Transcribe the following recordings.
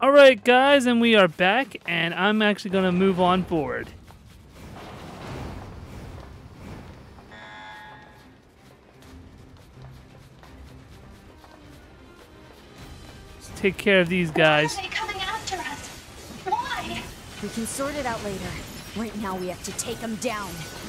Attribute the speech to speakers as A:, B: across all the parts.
A: Alright guys, and we are back, and I'm actually going to move on forward. Let's take care of these guys.
B: Why are they coming after us? Why?
C: We can sort it out later. Right now we have to take them down.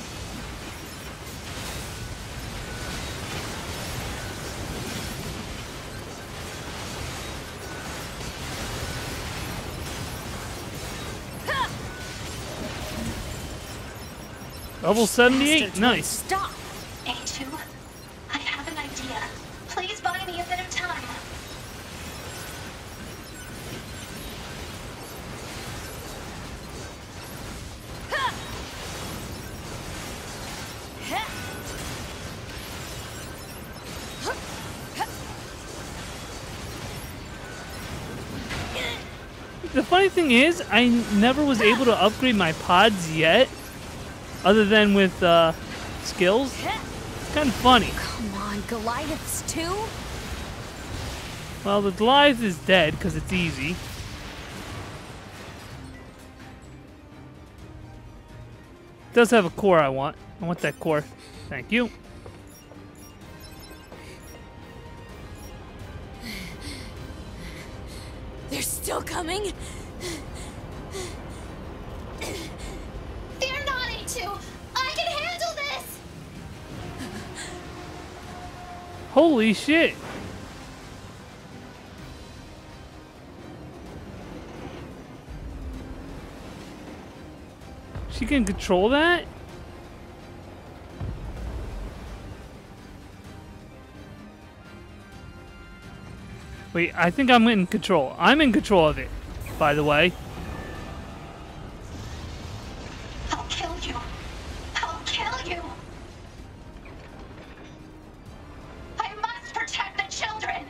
A: Level 78, nice.
C: Stop!
B: A2, I have an idea. Please buy me a bit of time.
A: The funny thing is, I never was able to upgrade my pods yet, other than with skills. It's kind of funny.
C: Come on, Goliaths too?
A: Well, the Goliath is dead because it's easy. It does have a core I want. I want that core. Thank you.
C: They're still coming?
B: Fear not, A2. I can handle this.
A: Holy shit. She can control that? Wait, I think I'm in control. I'm in control of it, by the way.
B: I'll kill you. I'll kill you. I must protect the children.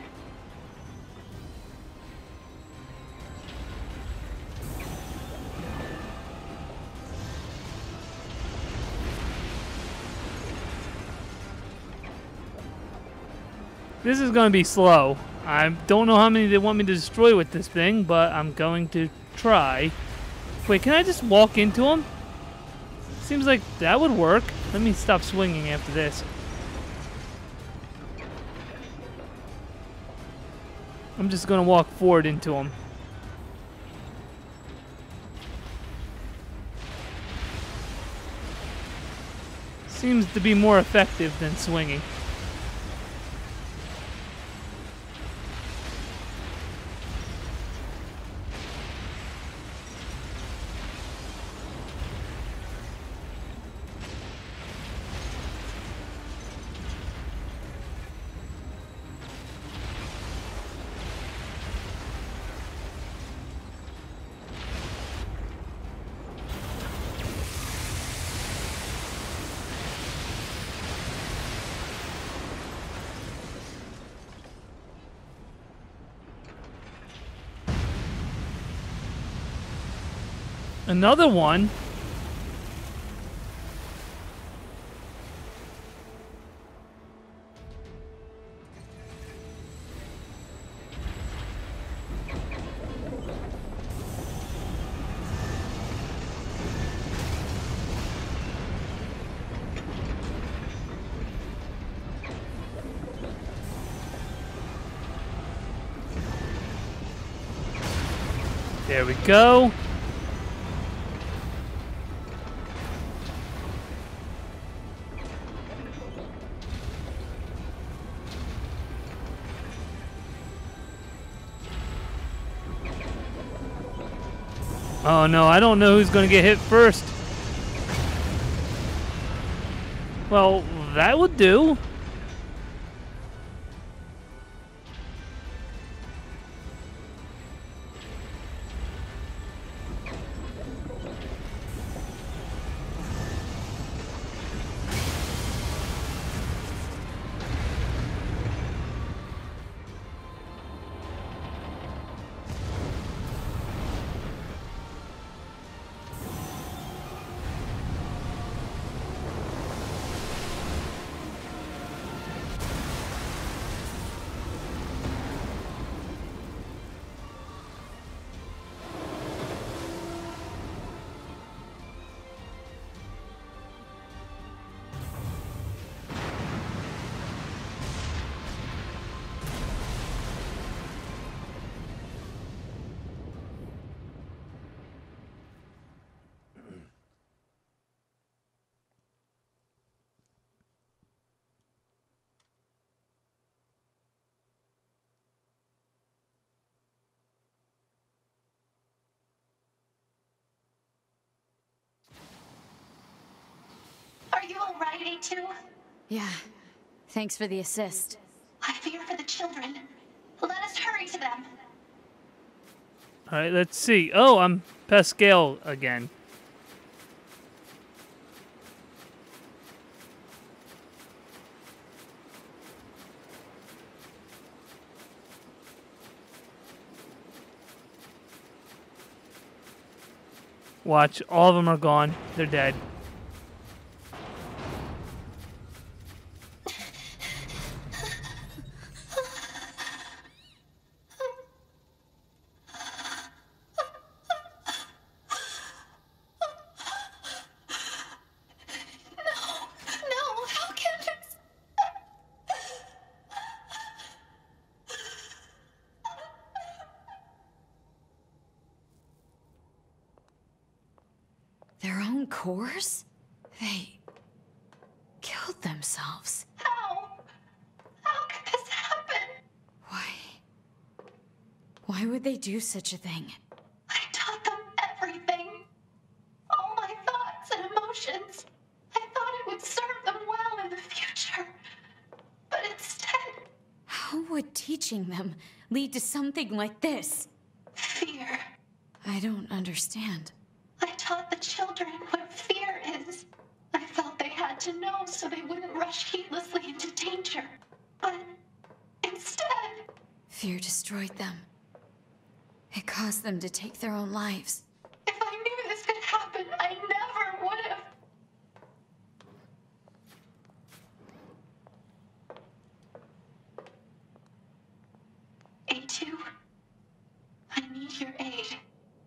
A: This is going to be slow. I don't know how many they want me to destroy with this thing, but I'm going to try. Wait, can I just walk into them? Seems like that would work. Let me stop swinging after this. I'm just going to walk forward into them. Seems to be more effective than swinging. Another one? There we go. Oh no, I don't know who's gonna get hit first. Well, that would do.
B: all right, A2?
C: Yeah. Thanks for the assist.
B: I fear for the children. Let us hurry to them.
A: Alright, let's see. Oh, I'm Pascal again. Watch, all of them are gone. They're dead.
B: No, how can this?
C: Their own cores? They killed themselves.
B: How? How could this happen?
C: Why? Why would they do such a thing?
B: I taught them everything. All my thoughts and emotions. I thought it would serve them well in the future. But instead,
C: How would teaching them lead to something like this?
B: fear.
C: I don't understand.
B: I taught the children what fear is. I felt they had to know so they wouldn't rush heedlessly into danger. But instead,
C: Fear destroyed them. It caused them to take their own lives.
B: if I knew this could happen, I never would have. A2, I need your aid.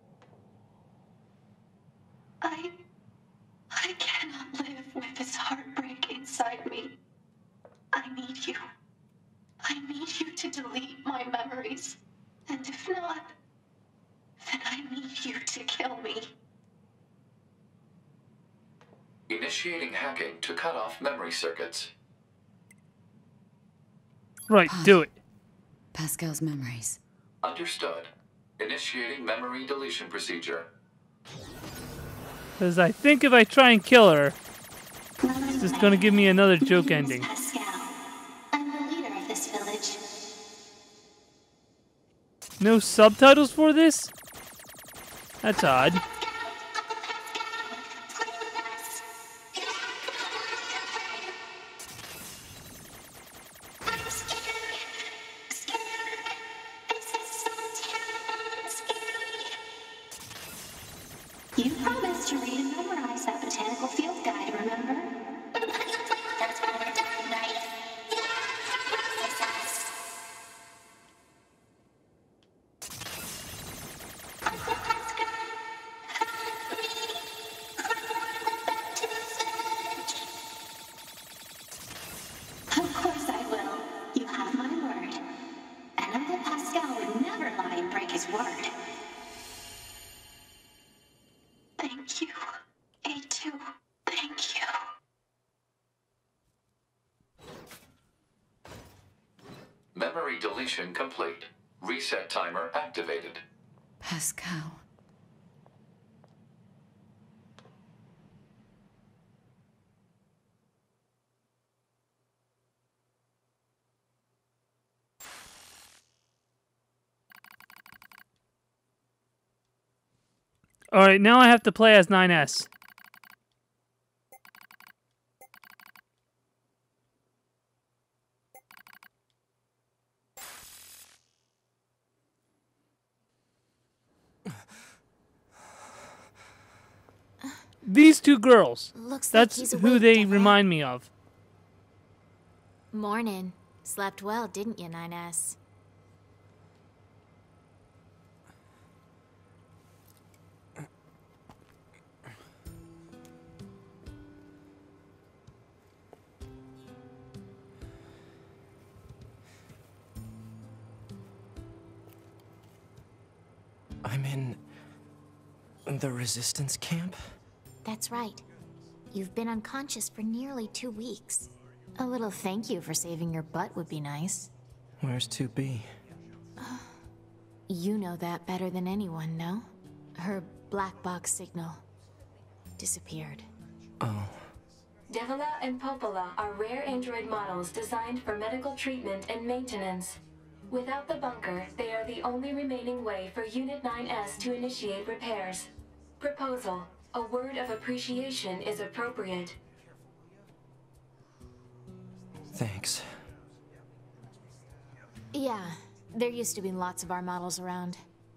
B: I cannot live with this heartbreak inside me. I need you. I need you to delete my memories. And if not, then I need you to kill me.
D: Initiating hacking to cut off memory circuits.
A: Right, do it.
C: Pascal's memories.
D: Understood. Initiating memory deletion procedure.
A: Because I think if I try and kill her, it's just going to give me another joke ending.
B: Pascal, I'm the leader of this village.
A: No subtitles for this? That's odd.
B: You promised to read and memorize that botanical field guide, remember? That's what we're doing, right? Of course I will. You have my word. And Uncle Pascal would never lie and break his word. Thank you, A2. Thank you.
D: Memory deletion complete. Reset timer activated.
C: Pascal.
A: Alright, now I have to play as 9S. These two girls.
E: Looks like
A: That's
E: he's
A: who
E: awake,
A: they
E: Devil.
A: remind me of.
E: Morning. Slept well, didn't you, 9S?
F: I'm in the resistance camp?
E: That's right. You've been unconscious for nearly 2 weeks. A little thank you for saving your butt would be nice.
F: Where's 2B?
E: You know that better than anyone, no? Her black box signal disappeared.
F: Oh,
G: Devila and Popola are rare android models designed for medical treatment and maintenance. Without the bunker, they are the only remaining way for Unit 9S to initiate repairs. Proposal. A word of appreciation is appropriate.
F: Thanks.
E: Yeah, there used to be lots of our models around.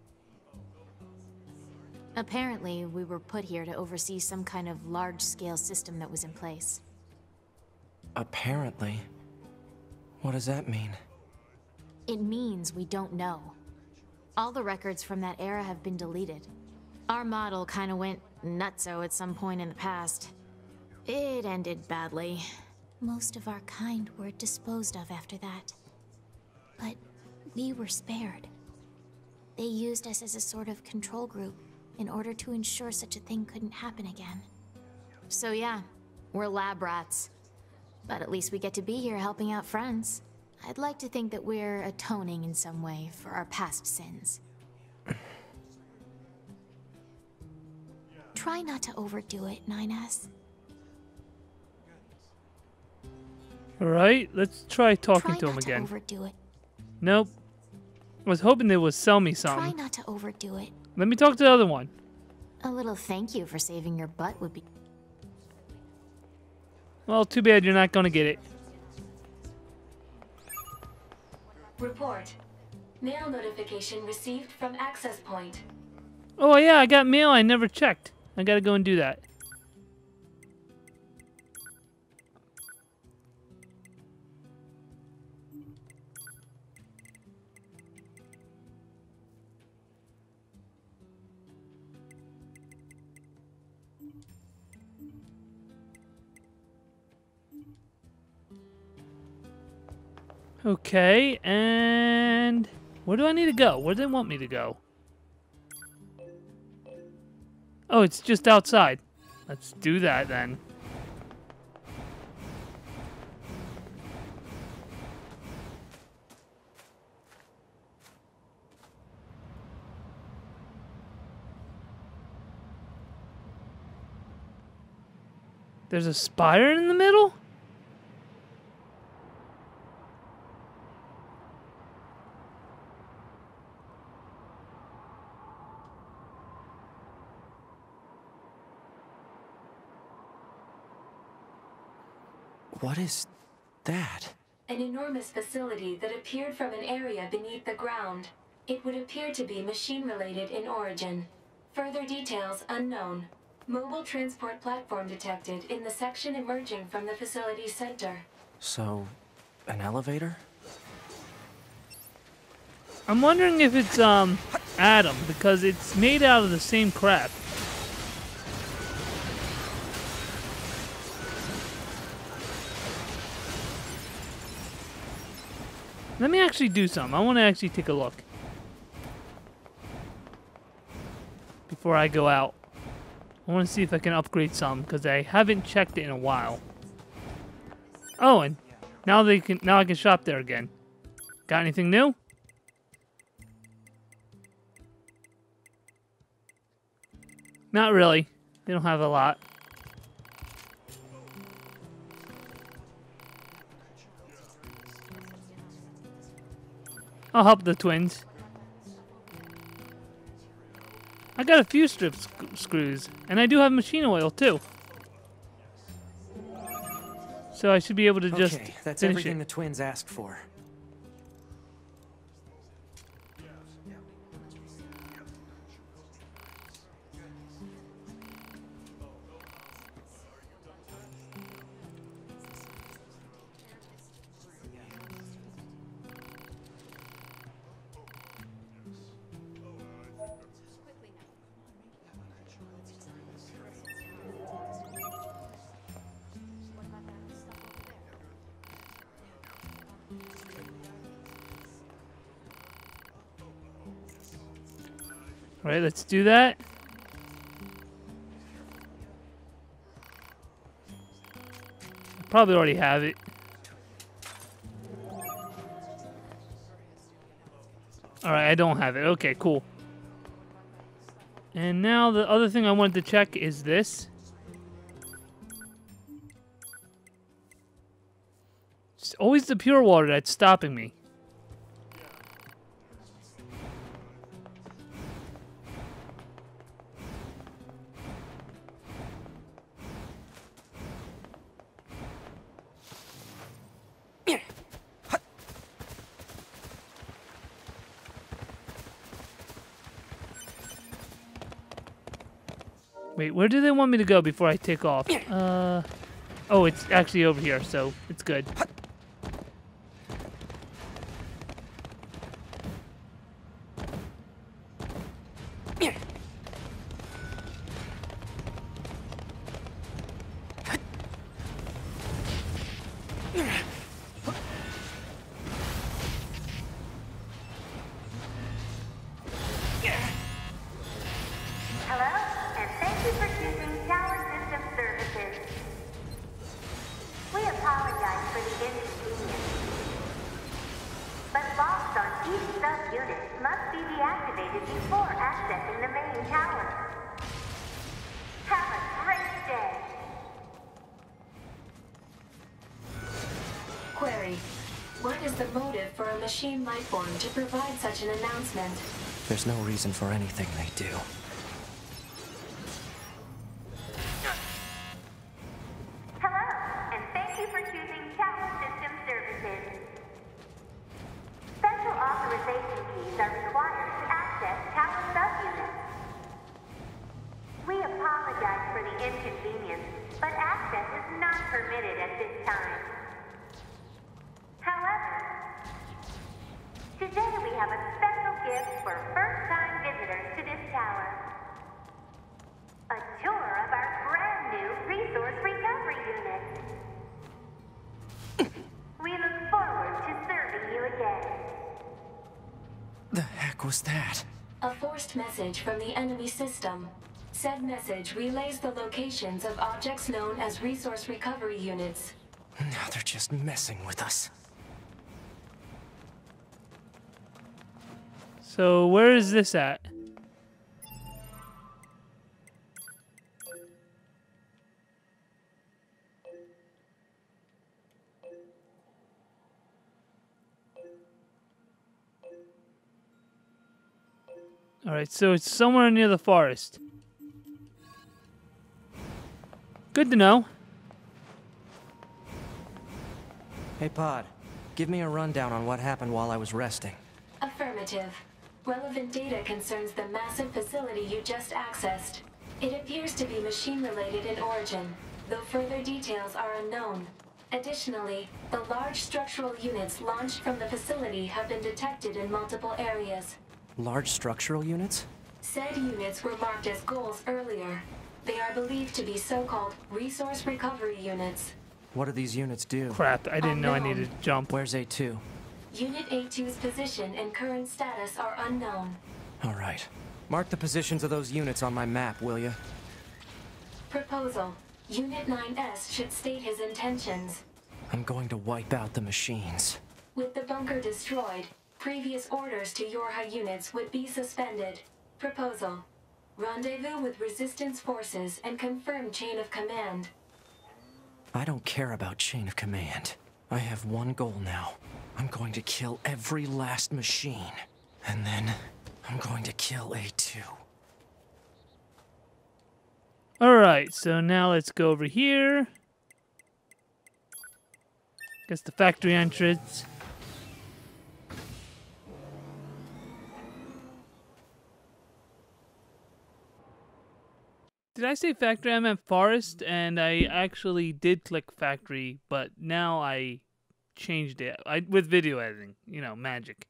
E: Apparently, we were put here to oversee some kind of large-scale system that was in place.
F: Apparently? What does that mean?
E: It means we don't know. All the records from that era have been deleted. Our model kinda went nutso at some point in the past. It ended badly. Most of our kind were disposed of after that. But we were spared. They used us as a sort of control group in order to ensure such a thing couldn't happen again. So yeah, we're lab rats. But at least we get to be here helping out friends. I'd like to think that we're atoning in some way for our past sins. Try not to overdo it, 9S.
A: Alright, let's try talking to him again.
E: Try not to overdo it.
A: Nope. I was hoping they would sell me
E: Try
A: something.
E: not to overdo it.
A: Let me talk to the other one.
E: A little thank you for saving your butt would be...
A: Well, too bad you're not gonna get it.
G: Report. Mail notification received from access point.
A: Oh yeah, I got mail I never checked. I gotta go and do that. Okay, and where do I need to go? Where do they want me to go? Oh, it's just outside. Let's do that then. There's a spire in the middle?
F: What is that?
G: An enormous facility that appeared from an area beneath the ground. It would appear to be machine-related in origin. Further details unknown. Mobile transport platform detected in the section emerging from the facility's center.
F: So, an elevator?
A: I'm wondering if it's Adam, because it's made out of the same crap. Let me actually do something. I want to actually take a look before I go out. I want to see if I can upgrade some because I haven't checked it in a while. Oh, and now I can shop there again. Got anything new? Not really. They don't have a lot. I'll help the twins. I got a few strip screws, and I do have machine oil too. So I should be able to just
F: Okay, that's
A: finish
F: everything
A: it.
F: the twins asked for.
A: All right, let's do that. I probably already have it. All right, I don't have it. Okay, cool. And now the other thing I wanted to check is this. It's always the pure water that's stopping me. Wait, where do they want me to go before I take off? Oh, it's actually over here, so it's good.
G: Query. What is the motive for a machine lifeform to provide such an announcement?
F: There's no reason for anything they do.
H: Hello, and thank you for choosing Tower System Services. Special authorization keys are required to access tower subunits. We apologize for the inconvenience, but access is not permitted at this time. However, today we have a special gift for first-time visitors to this tower. A tour of our brand new resource recovery unit. We look forward to serving you again.
F: The heck was that?
G: A forced message from the enemy system. Said message relays the locations of objects known as resource recovery units.
F: Now they're just messing with us.
A: So where is this at? Alright, so it's somewhere near the forest. Good to know.
F: Hey, Pod. Give me a rundown on what happened while I was resting.
G: Affirmative. Relevant data concerns the massive facility you just accessed. It appears to be machine-related in origin, though further details are unknown. Additionally, the large structural units launched from the facility have been detected in multiple areas.
F: Large structural units?
G: Said units were marked as goals earlier. They are believed to be so-called resource recovery units.
F: What do these units do?
A: Crap, I didn't know I
G: Unknown.
A: needed to jump.
F: Where's A2?
G: Unit A2's position and current status are unknown.
F: All right. Mark the positions of those units on my map, will you?
G: Proposal. Unit 9S should state his intentions.
F: I'm going to wipe out the machines.
G: With the bunker destroyed, previous orders to Yorha units would be suspended. Proposal. Rendezvous with resistance forces and confirm chain of command.
F: I don't care about chain of command. I have one goal now. I'm going to kill every last machine. And then I'm going to kill A2.
A: Alright, so now let's go over here. Guess the factory entrance. Did I say factory? I meant forest, and I actually did click factory, but now I changed it. With video editing, you know, magic.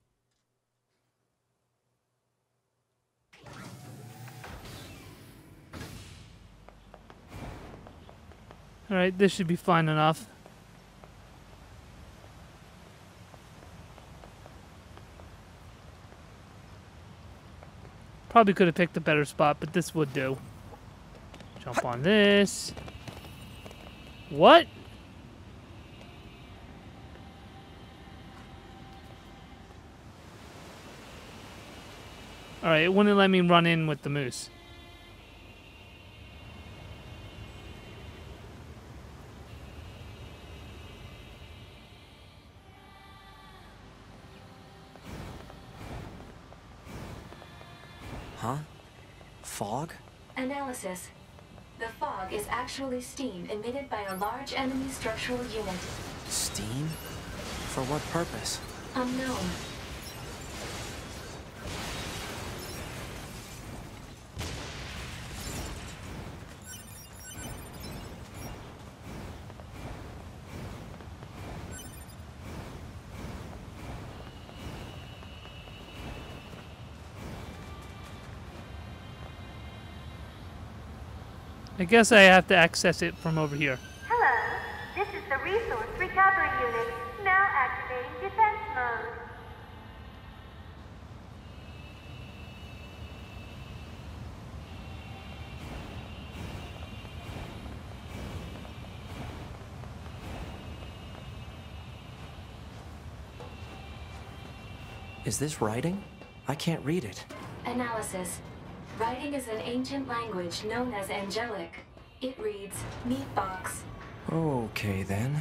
A: Alright, this should be fine enough. Probably could have picked a better spot, but this would do. Jump on this. What? Alright, it wouldn't let me run in with the moose.
F: Fog?
G: Analysis. The fog is actually steam emitted by a large enemy structural unit.
F: Steam? For what purpose?
G: Unknown.
A: I guess I have to access it from over here.
H: Hello, this is the Resource Recovery Unit. Now activating defense mode.
F: Is this writing? I can't read it.
G: Analysis. Writing is an ancient language known as Angelic. It reads, meat box.
F: Okay, then.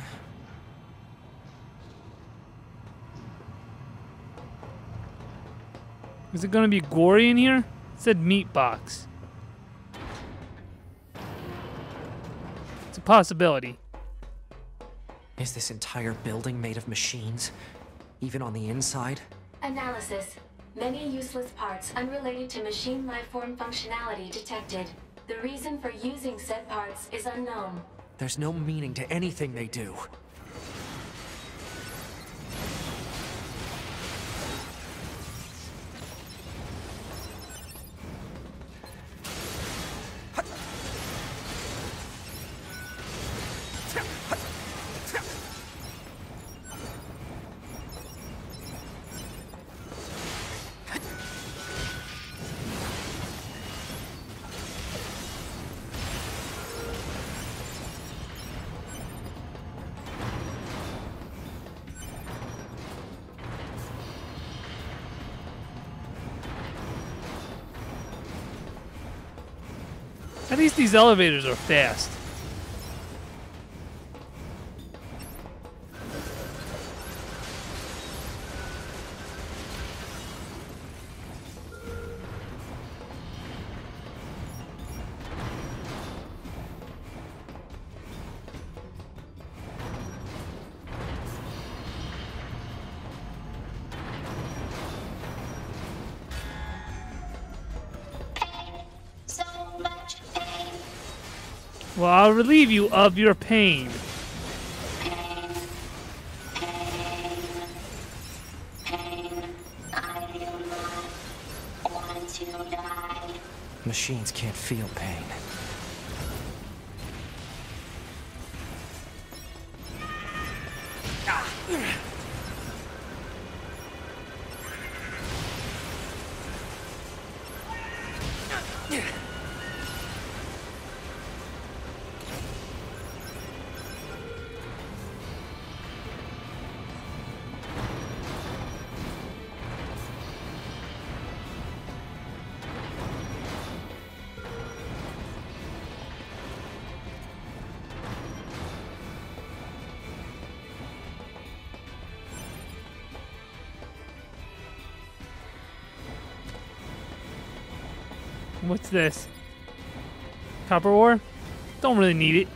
A: Is it gonna be gory in here? It said meat box. It's a possibility.
F: Is this entire building made of machines? Even on the inside?
G: Analysis. Many useless parts unrelated to machine lifeform functionality detected. The reason for using said parts is unknown.
F: There's no meaning to anything they do.
A: At least these elevators are fast.
B: So much pain.
A: Well, I'll relieve you of your pain.
B: Pain. I do not want to die.
F: Machines can't feel pain.
A: What's this? Copper ore? Don't really need it.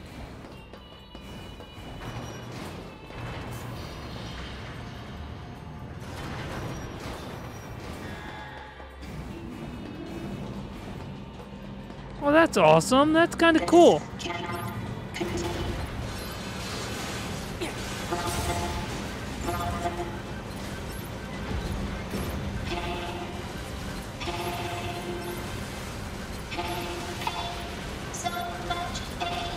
A: Well, that's awesome. That's kind of cool.
B: Cannot continue. So much pain.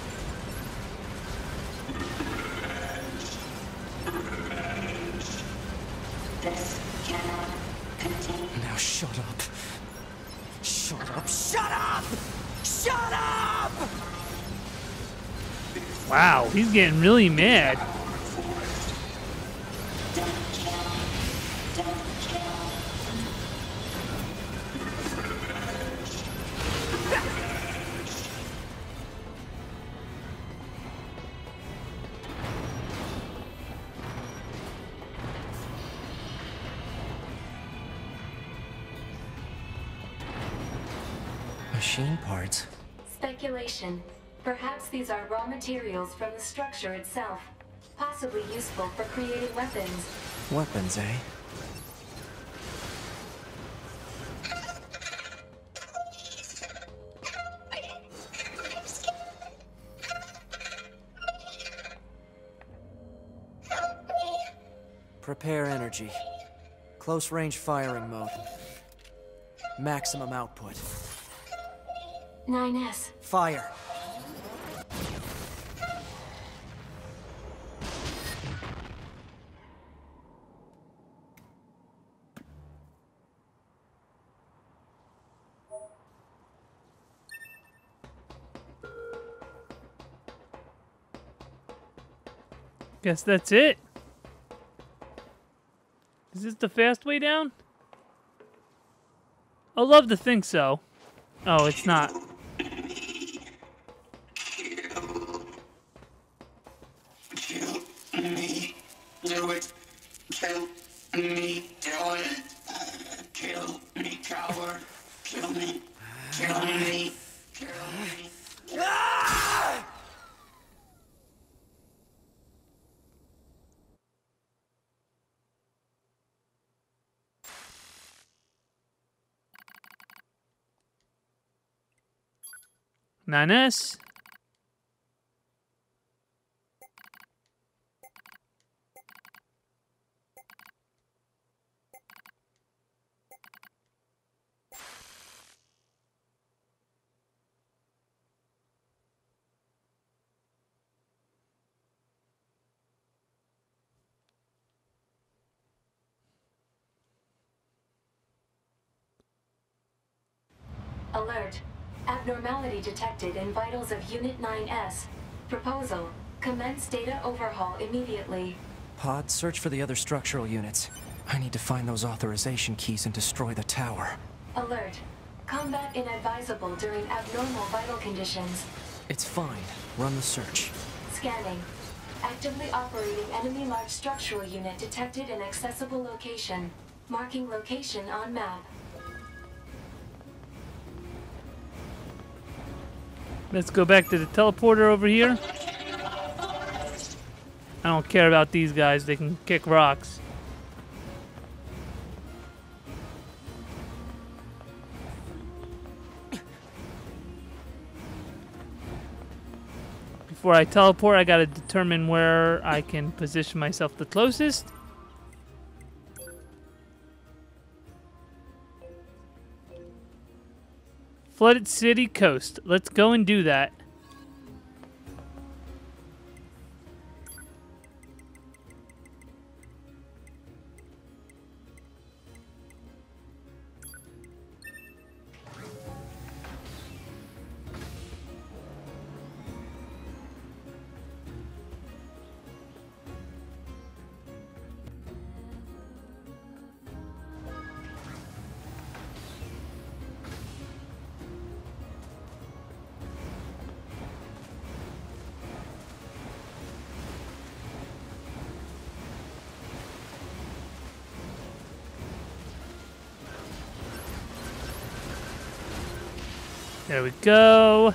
B: This cannot continue.
F: Now shut up. Shut up. Shut up! Shut up!
A: Wow, he's getting really mad.
B: Don't kill. Don't kill.
F: Machine parts.
G: Speculation. Perhaps these are raw materials from the structure itself, possibly useful for creating weapons.
F: Weapons, eh? Prepare energy. Close range firing mode. Maximum output.
G: 9S.
F: Fire.
A: Guess that's it. Is this the fast way down? I'd love to think so. Oh, it's not.
I: Kill me. Do it. Kill me. Do it. Kill me, coward. Kill me. Kill me. Kill me.
A: Nice.
G: Alert. Abnormality detected in vitals of Unit 9S. Proposal. Commence data overhaul immediately.
F: Pod, search for the other structural units. I need to find those authorization keys and destroy the tower.
G: Alert. Combat inadvisable during abnormal vital conditions.
F: It's fine. Run the search.
G: Scanning. Actively operating enemy large structural unit detected in accessible location. Marking location on map.
A: Let's go back to the teleporter over here. I don't care about these guys. They can kick rocks. Before I teleport, I gotta determine where I can position myself the closest. Flooded City Coast. Let's go and do that. There we go.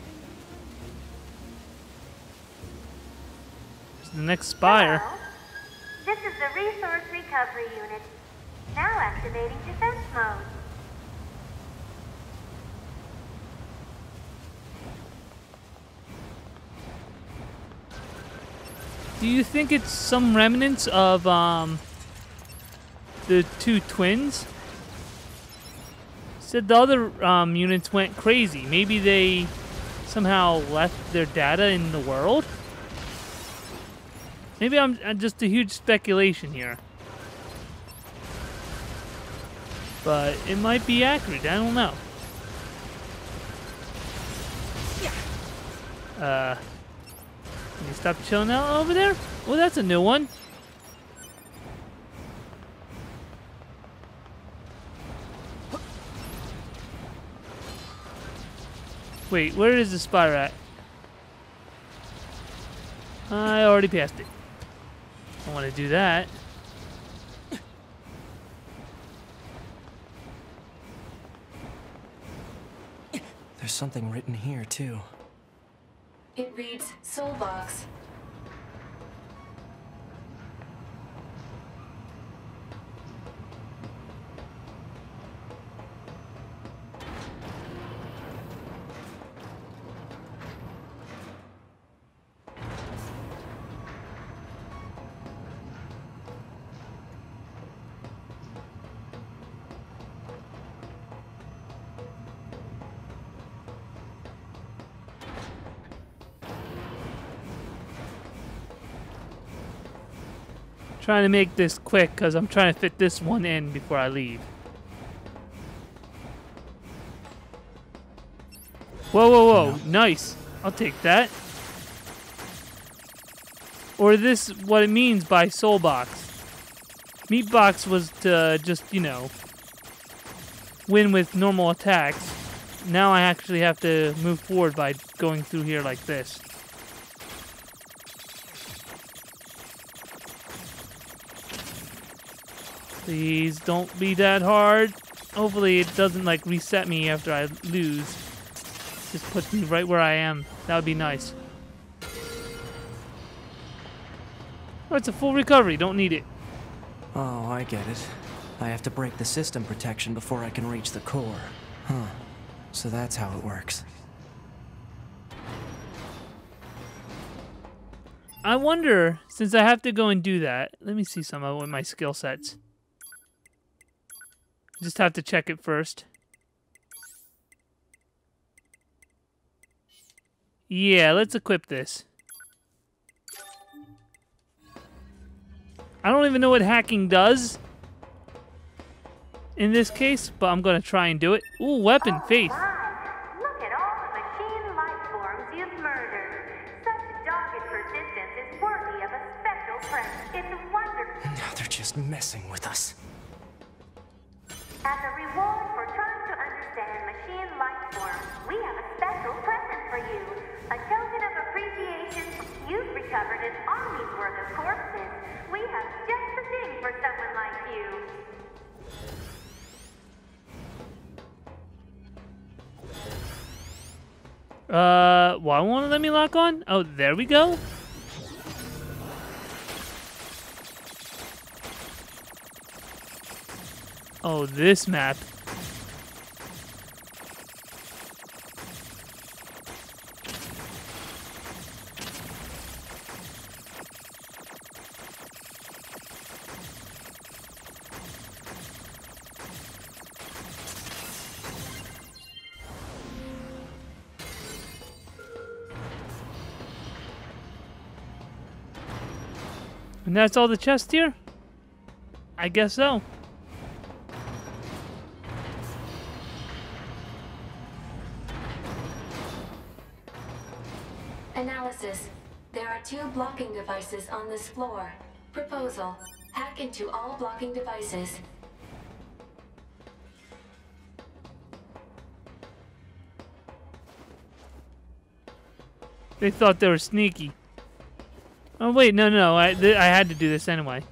A: There's the next spire.
H: Hello. This is the Resource Recovery Unit. Now activating defense mode.
A: Do you think it's some remnants of the two twins? Said the other units went crazy. Maybe they somehow left their data in the world? Maybe I'm just a huge speculation here. But it might be accurate. I don't know. Can you stop chilling out over there? Oh, that's a new one. Wait, where is the spire at? I already passed it. I want to do that.
F: There's something written here, too.
G: It reads Soulbox.
A: Trying to make this quick because I'm trying to fit this one in before I leave. Whoa, whoa, whoa. Nice. I'll take that. Or this, what it means by soul box. Meat box was to just, you know, win with normal attacks. Now I actually have to move forward by going through here like this. Please don't be that hard. Hopefully it doesn't like reset me after I lose. Just puts me right where I am. That would be nice. Oh, it's a full recovery. Don't need it.
F: Oh, I get it. I have to break the system protection before I can reach the core. Huh. So that's how it works.
A: I wonder, since I have to go and do that, let me see some of my skill sets. Just have to check it first. Yeah, let's equip this. I don't even know what hacking does in this case, but I'm gonna try and do it. Ooh, weapon, faith.
H: Look at all the machine life forms you've murdered. Such dogged persistence is worthy of a special present. It's wonderful.
F: Now they're just messing with us.
H: As a reward for trying to understand machine life forms, we have a special present for you. A token of appreciation. You've recovered an army's worth of corpses. We have just the thing for someone like you.
A: Why won't it let me lock on? Oh, there we go. Oh, this map. And that's all the chest here? I guess so.
G: Analysis. There are 2 blocking devices on this floor. Proposal. Hack into all blocking devices.
A: They thought they were sneaky. Oh wait, no, I had to do this anyway.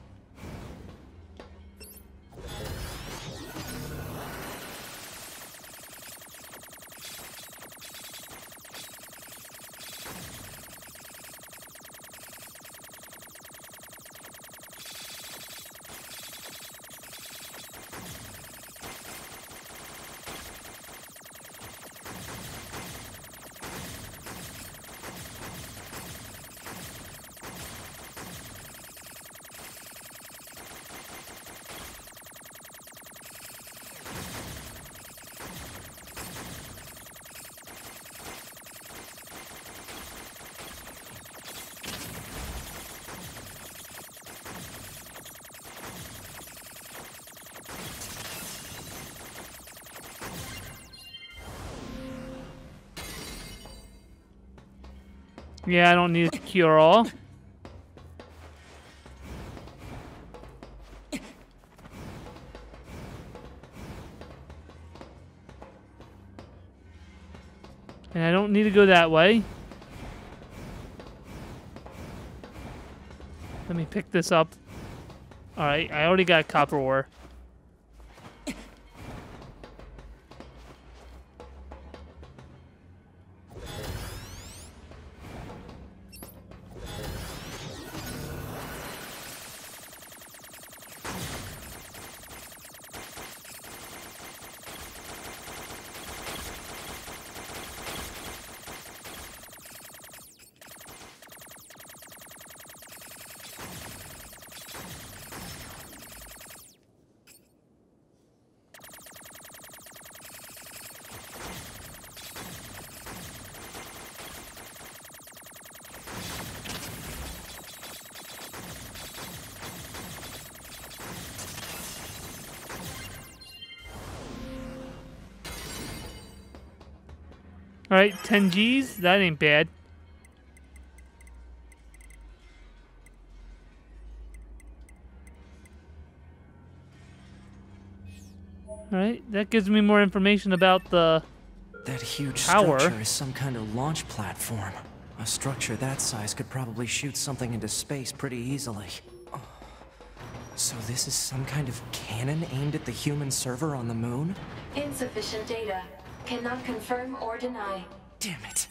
A: Yeah, I don't need to cure all. And I don't need to go that way. Let me pick this up. Alright, I already got copper ore. Alright, 10 Gs. That ain't bad. Alright, that gives me more information about the
F: That huge
A: tower.
F: structure is some kind of launch platform. A structure that size could probably shoot something into space pretty easily. So this is some kind of cannon aimed at the human server on the moon?
G: Insufficient data. Cannot confirm or deny.
F: Damn it.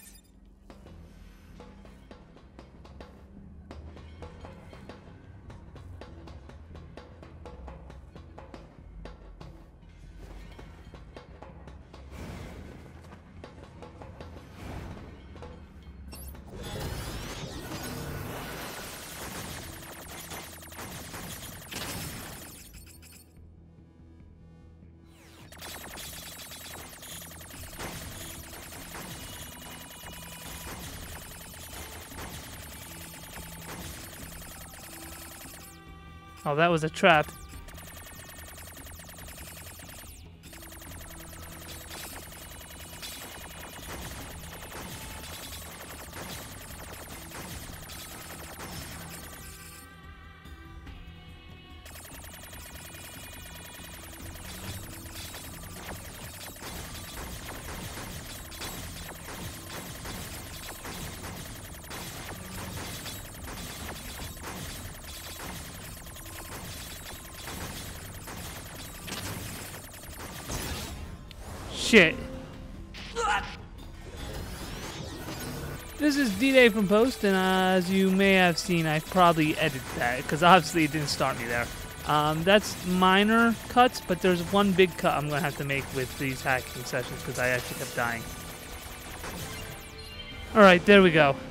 A: Oh, that was a trap. Shit. This is DDay from Post, and as you may have seen, I probably edited that, because obviously it didn't start me there. That's minor cuts, but there's one big cut I'm going to have to make with these hacking sessions, because I actually kept dying. Alright, there we go.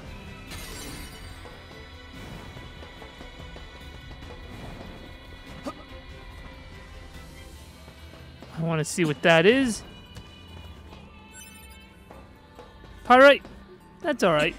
A: I want to see what that is. Alright, that's alright.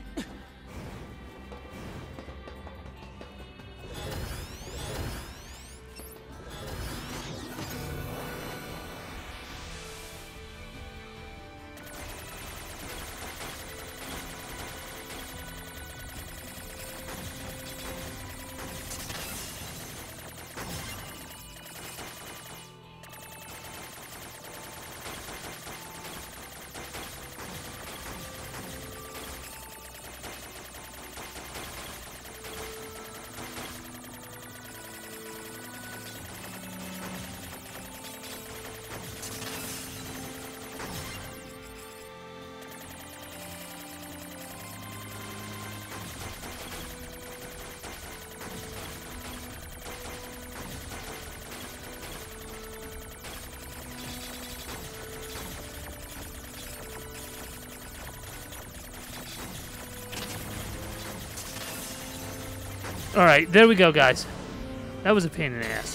A: Alright, there we go, guys. That was a pain in the ass.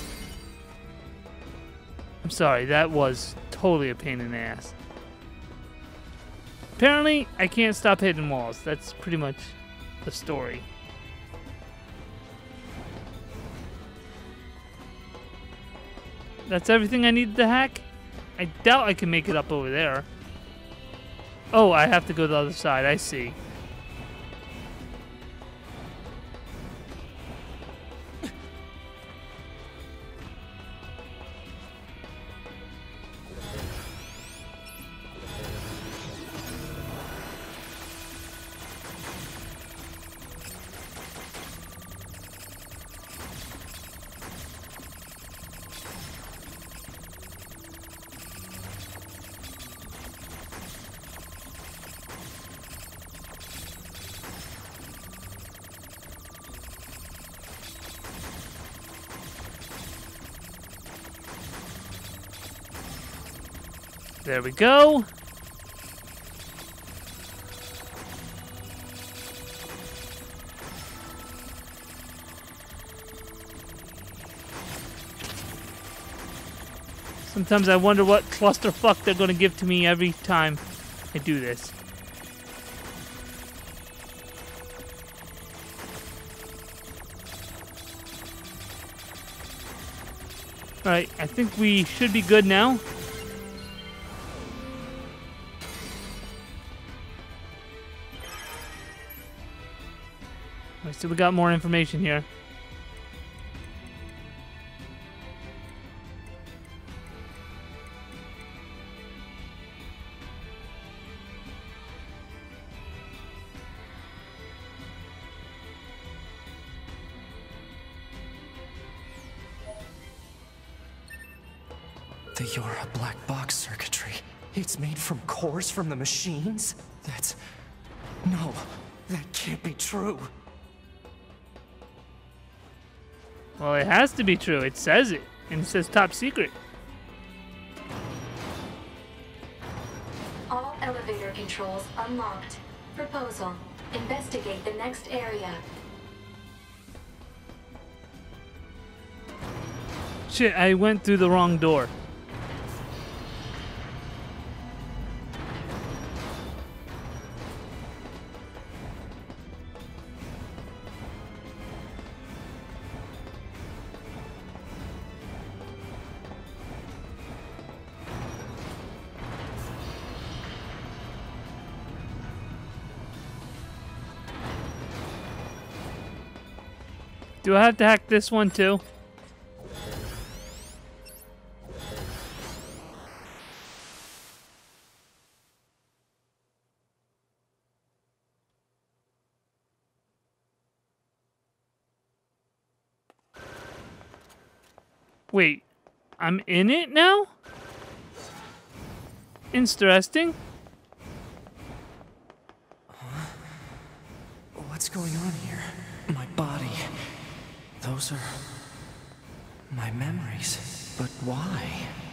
A: I'm sorry, that was totally a pain in the ass. Apparently, I can't stop hitting walls. That's pretty much the story. That's everything I needed to hack? I doubt I can make it up over there. Oh, I have to go to the other side. I see. There we go. Sometimes I wonder what clusterfuck they're gonna give to me every time I do this. Alright, I think we should be good now. Let's see, we got more information here.
F: The Yora black box circuitry. It's made from cores from the machines? No, that can't be true.
A: Well, it has to be true. It says it. And it says top secret.
G: All elevator controls unlocked. Proposal. Investigate the next area.
A: Shit, I went through the wrong door. Do I have to hack this one too? Wait, I'm in it now? Interesting.
F: What's going on here? My body. Those are my memories. But why?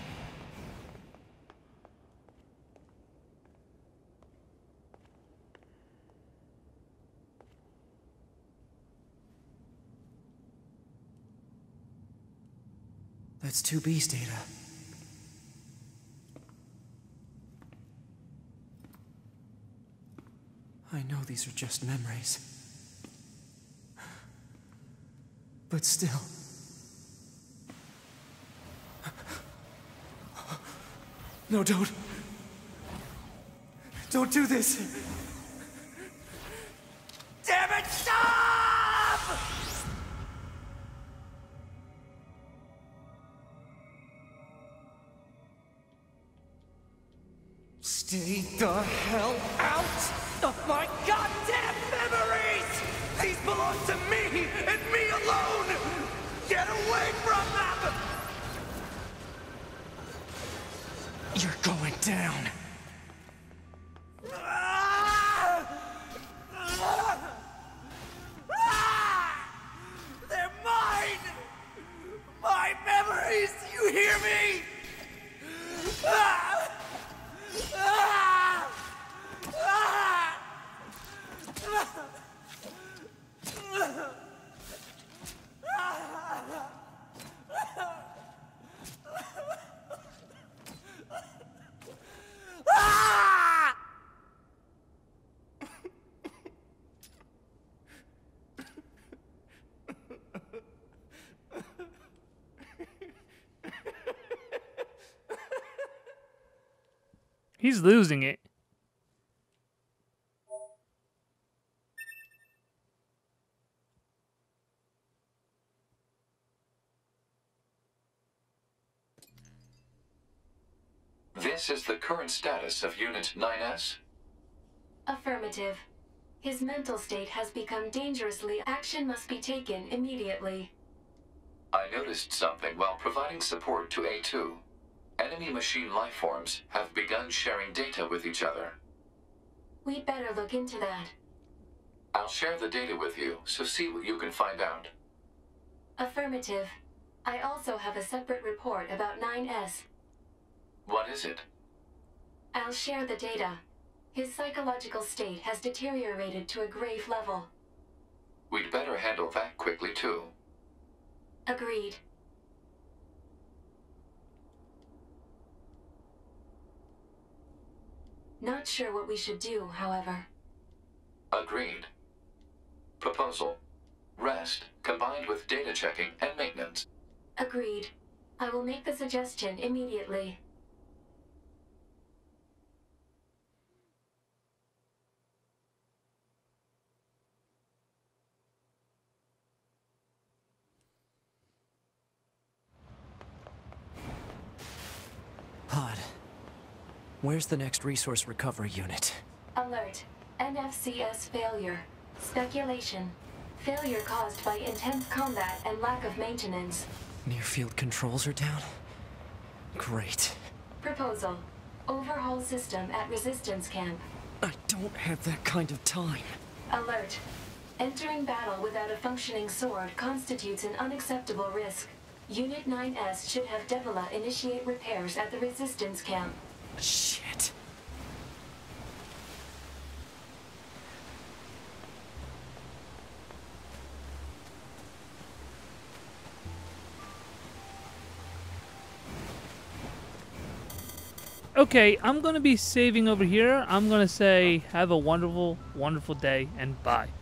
F: That's 2B's data. I know these are just memories. But still. No, don't. Don't do this. Damn it, stop! Stay the hell out of my goddamn memories! These belong to me and me alone! Get away from them! You're going down. They're mine! My memories! You hear me?
A: He's losing it.
D: This is the current status of Unit 9S.
G: Affirmative. His mental state has become dangerously. Action must be taken immediately.
D: I noticed something while providing support to A2. Enemy machine lifeforms have begun sharing data with each other.
G: We'd better look into that.
D: I'll share the data with you, so see what you can find out.
G: Affirmative. I also have a separate report about 9S.
D: What is it?
G: I'll share the data. His psychological state has deteriorated to a grave level.
D: We'd better handle that quickly, too.
G: Agreed. Not sure what we should do, however.
D: Agreed. Proposal. Rest, combined with data checking and maintenance.
G: Agreed. I will make the suggestion immediately.
F: Where's the next resource recovery unit?
G: Alert. NFCS failure. Speculation. Failure caused by intense combat and lack of maintenance.
F: Near-field controls are down? Great.
G: Proposal. Overhaul system at resistance camp.
F: I don't have that kind of time.
G: Alert. Entering battle without a functioning sword constitutes an unacceptable risk. Unit 9S should have Devila initiate repairs at the resistance camp.
F: Shit.
A: Okay, I'm going to be saving over here. I'm going to say have a wonderful, wonderful day, and bye.